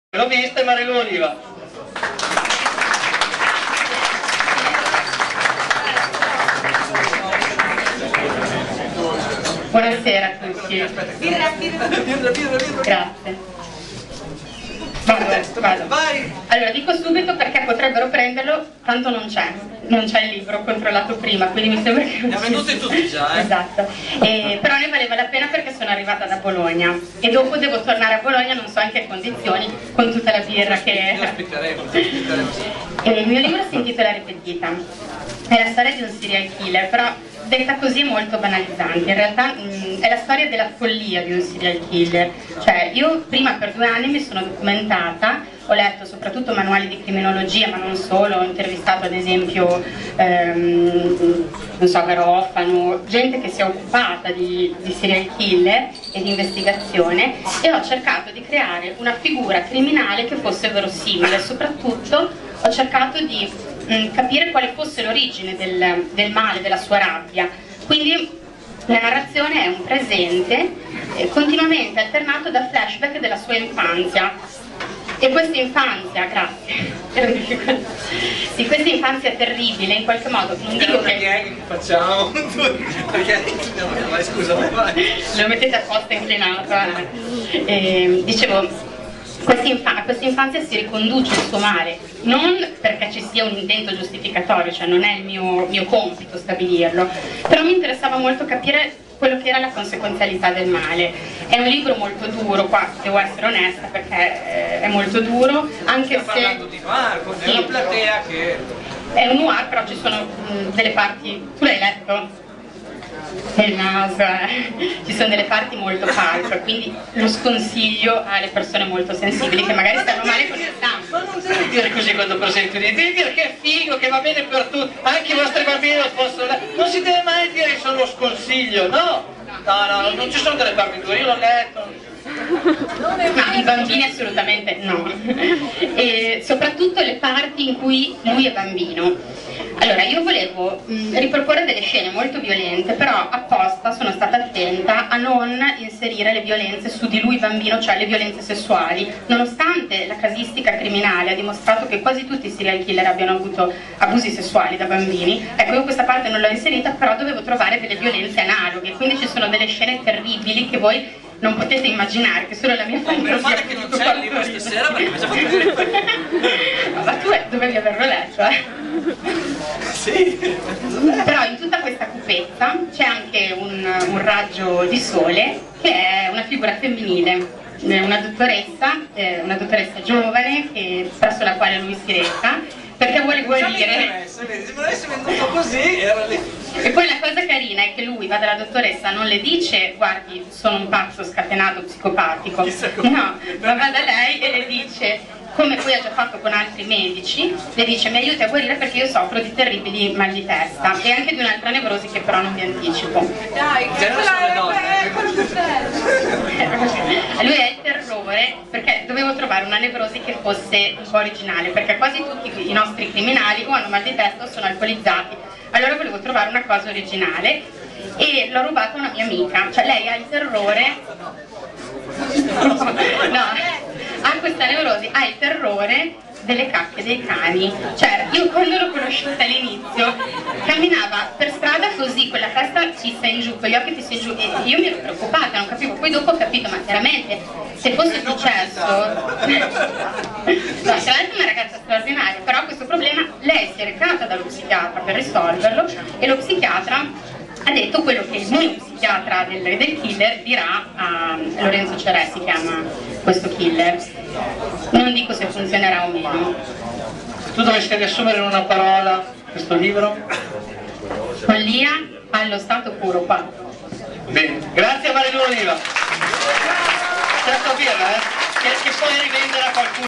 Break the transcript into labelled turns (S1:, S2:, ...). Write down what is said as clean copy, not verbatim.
S1: L'ho vista e Mario Oliva.
S2: Buonasera a tutti. Grazie. Vado. Allora, dico subito perché potrebbero prenderlo, tanto non c'è il libro, ho controllato prima, quindi mi sembra che non
S1: ne ha venduti tutti già,
S2: Esatto. Però ne valeva la pena perché sono arrivata da Bologna e dopo devo tornare a Bologna, non so in che condizioni, con tutta la birra che...
S1: Lo aspetteremo.
S2: Il mio libro si intitola Ripetita, è la storia di un serial killer, però detta così è molto banalizzante. In realtà è la storia della follia di un serial killer. Cioè, io prima per 2 anni mi sono documentata, ho letto soprattutto manuali di criminologia, ma non solo, ho intervistato ad esempio non so, Garofano, gente che si è occupata di serial killer e di investigazione, e ho cercato di creare una figura criminale che fosse verosimile. Soprattutto ho cercato di capire quale fosse l'origine del male, della sua rabbia. Quindi la narrazione è un presente continuamente alternato da flashback della sua infanzia. E questa infanzia, grazie, sì, questa infanzia terribile in qualche modo, non dico che
S1: facciamo? Perché? No, vai, scusa, vai.
S2: Lo mettete apposta inclinato. Dicevo, questa infanzia si riconduce al suo male, non perché ci sia un intento giustificatorio, cioè non è il mio compito stabilirlo, però mi interessava molto capire quello che era la conseguenzialità del male. È un libro molto duro, qua devo essere onesta perché è molto duro, anche se...
S1: parlando di Marco, sì, una platea che...
S2: È un noir, però ci sono delle parti... Tu l'hai letto? Il naso, ci sono delle parti molto pulp, quindi lo sconsiglio alle persone molto sensibili che magari stanno male con il sangue.
S1: Ma non devi dire così quando presenti, devi dire che è figo, che va bene per tutti, anche i vostri bambini lo possono. Non si deve mai dire che sono lo sconsiglio, no? No, non ci sono delle parti dure, io l'ho letto.
S2: Ma i bambini assolutamente no, e soprattutto le parti in cui lui è bambino. Allora, io volevo riproporre delle scene molto violente, però apposta sono stata attenta a non inserire le violenze su di lui bambino, cioè le violenze sessuali, nonostante la casistica criminale ha dimostrato che quasi tutti i serial killer abbiano avuto abusi sessuali da bambini. Ecco, io questa parte non l'ho inserita, però dovevo trovare delle violenze analoghe, quindi ci sono delle scene terribili che voi non potete immaginare, che solo la mia fantasia...
S1: Meno male che non c'è il libro stasera perché mi ha fatto vedere quello.
S2: Ma tu dovevi averlo letto,
S1: Sì.
S2: Però in tutta questa cupezza c'è anche un raggio di sole che è una figura femminile, una dottoressa giovane presso la quale lui si reca, perché vuole guarire.
S1: Se non avessi venduto così era lì.
S2: E poi la cosa carina è che lui va dalla dottoressa, non le dice guardi sono un pazzo scatenato psicopatico, no, ma va da lei e le dice, come poi ha già fatto con altri medici, le dice mi aiuti a guarire perché io soffro di terribili mal di testa e anche di un'altra nevrosi che però non vi anticipo.
S3: Dai, che
S2: Lui è il terrore perché dovevo trovare una nevrosi che fosse un po' originale, perché quasi tutti i nostri criminali o hanno mal di testa o sono alcolizzati. Allora volevo trovare una cosa originale e l'ho rubata a una mia amica, cioè lei ha il terrore, no, ha questa nevrosi, ha il terrore delle cacche dei cani. Cioè io quando l'ho conosciuta all'inizio camminava per strada così con la testa fissa in giù, con gli occhi fissi in giù, e io mi ero preoccupata, non capivo, poi dopo ho capito, ma chiaramente se fosse successo no, tra l'altro è una ragazza straordinaria, però questo problema lei si è recata dallo psichiatra per risolverlo e lo psichiatra ha detto quello che il mio psichiatra del killer dirà a Lorenzo Ceresi, che ama questo killer. Non dico se funzionerà o meno.
S1: Se tu dovessi riassumere in una parola questo libro?
S2: Follia allo stato puro, qua.
S1: Bene, grazie a Mario Oliva. Certo birra, che puoi rivendere a qualcuno.